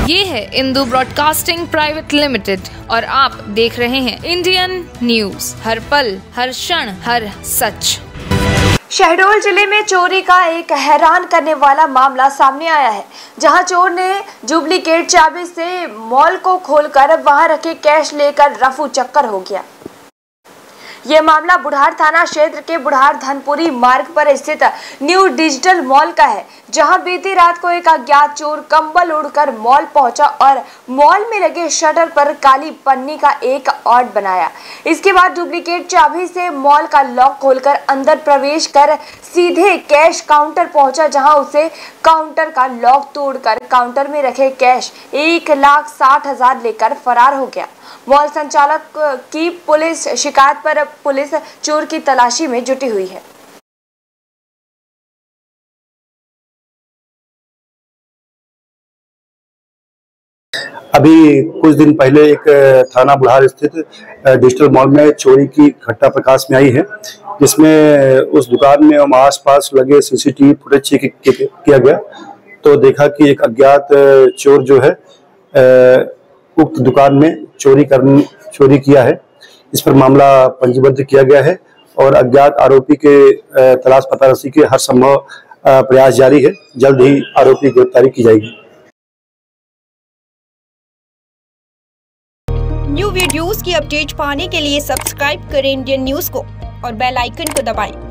ये है Indu broadcasting private limited और आप देख रहे हैं इंडियन न्यूज, हर पल, हर क्षण, हर सच। शहडोल जिले में चोरी का एक हैरान करने वाला मामला सामने आया है, जहां चोर ने डुप्लीकेट चाबी से मॉल को खोलकर वहां रखे कैश लेकर रफू चक्कर हो गया। यह मामला बुढ़ार थाना क्षेत्र के बुढ़ार धनपुरी मार्ग पर स्थित न्यू डिजिटल मॉल का है, जहां बीती रात को एक अज्ञात चोर कंबल उड़कर मॉल पहुंचा और मॉल में लगे शटर पर काली पन्नी का एक ऑर्ड बनाया। इसके बाद डुप्लीकेट चाबी से मॉल का लॉक खोलकर अंदर प्रवेश कर सीधे कैश काउंटर पहुंचा, जहां उसे काउंटर का लॉक तोड़कर काउंटर में रखे कैश 1,60,000 लेकर फरार हो गया। मॉल संचालक की पुलिस शिकायत पर पुलिस चोर की तलाशी में जुटी हुई है। अभी कुछ दिन पहले एक थाना बुढ़ार स्थित डिजिटल मॉल में चोरी की घटना प्रकाश में आई है, जिसमें उस दुकान में और आसपास लगे सीसीटीवी फुटेज चेक किया गया तो देखा कि एक अज्ञात चोर जो है उक्त दुकान में चोरी किया है। इस पर मामला पंजीबद्ध किया गया है और अज्ञात आरोपी के तलाश पता रसी के हर संभव प्रयास जारी है। जल्द ही आरोपी की गिरफ्तारी की जाएगी। न्यू वीडियोस की अपडेट पाने के लिए सब्सक्राइब करें इंडियन न्यूज को और बेल आइकन को दबाएं।